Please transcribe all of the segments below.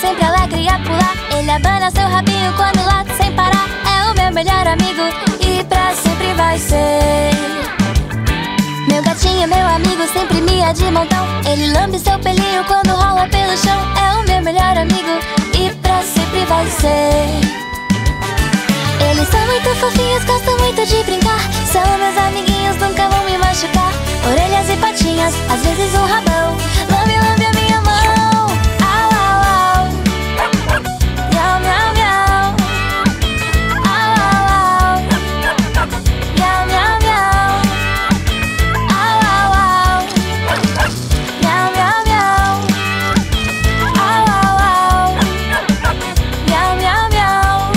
sempre alegre a pular. Ele abana seu rabinho quando late sem parar. É o meu melhor amigo e pra sempre vai ser. Meu gatinho é meu amigo, sempre mia de montão. Ele lambe seu pelinho quando rola pelo chão. É o meu melhor amigo e pra sempre vai ser. Eles são muito fofinhos, gostam muito de brincar. São meus amiguinhos, nunca vão me machucar. Orelhas e patinhas, às vezes um rabão. Lambe, lambe a minha mão. Au, au, au. Miau, miau, miau. Au, au, au. Miau, miau, miau. Au, au, au. Miau, miau, miau. Au, au, au. Miau, miau, miau.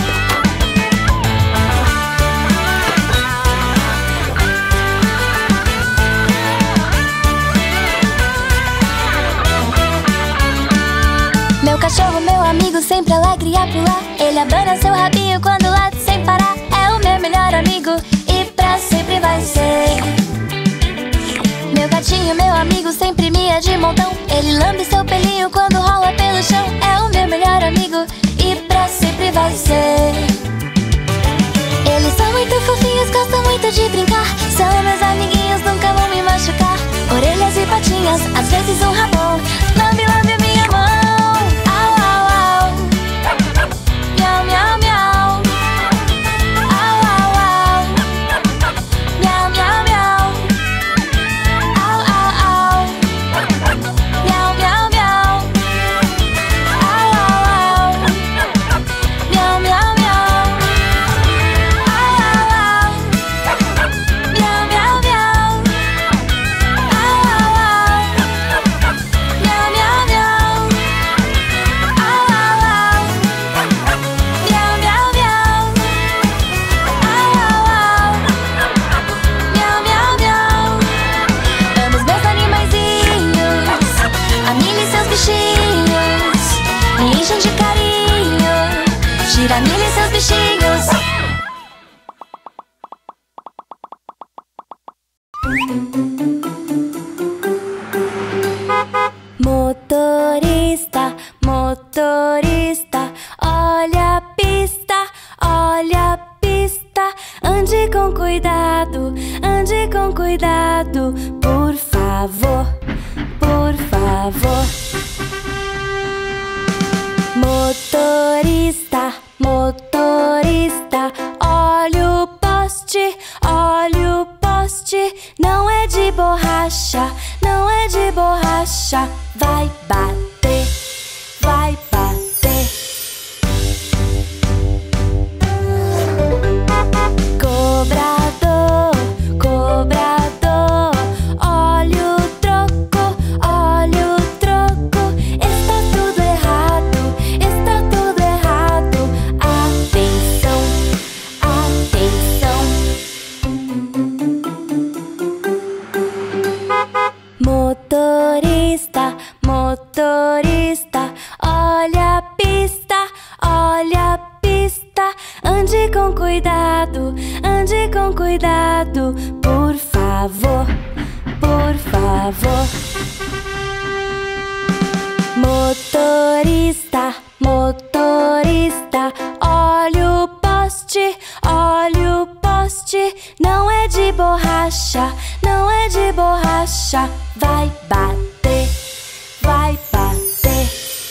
Meu cachorro, meu amigo, sempre alegre a pular. Ele abana seu rabinho quando late sem parar. É o meu melhor amigo e pra sempre vai ser. Meu gatinho, meu amigo, sempre mia de montão. Ele lambe seu pelinho quando rola pelo chão. É o meu melhor amigo e pra sempre vai ser. Eles são muito fofinhos, gostam muito de brincar. São meus amiguinhos, nunca vão me machucar. Orelhas e patinhas, às vezes um rabão. Lambe, lambe a minha mão. Miau, miau, miau. Au, au, au. Miau, miau, miau. Au, au, au. Miau, miau, miau. Au, au, au. Miau, miau, miau. Au, au, au. Miau, miau, miau. Au, au, au. Miau, miau, miau. Au, au, au. Miau, miau, miau. Au, au, au. Miau, miau, miau. Amo os meus animaizinhos, a Mille e seus bichinhos. Me enchem de carinho, Giramille e seus bichinhos. Motorista, motorista, olha a pista, olha a pista. Ande com cuidado, por favor, por favor. Motorista, motorista, olha o poste, olha o poste. Não é de borracha, não é de borracha. Vai bater, vai bater. Cobrador, cobrador, olha o troco, olha o troco. Está tudo errado, está tudo errado. Atenção, atenção. Motorista, motorista, olha a pista, olha a pista. Ande com cuidado, por favor, por favor. Motorista, motorista, olha o poste, olha o poste. Não é de borracha, não é de borracha. Vai bater, vai bater.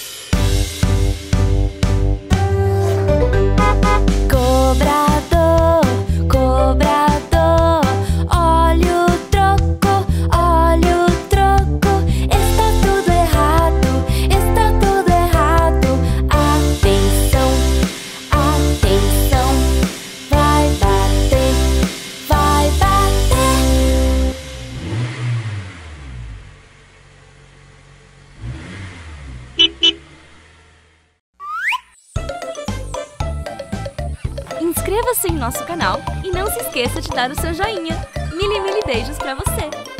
Cobrador, cobrador, olha o troco, olha o troco. Está tudo errado, está tudo errado. Atenção, atenção. Vai bater, vai bater. Inscreva-se em nosso canal e não se esqueça de dar o seu joinha. Mille beijos pra você!